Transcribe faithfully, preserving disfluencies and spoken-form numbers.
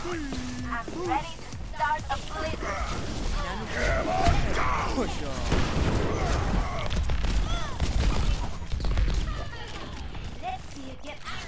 I'm ready to start a blizzard. Push on. Let's see you get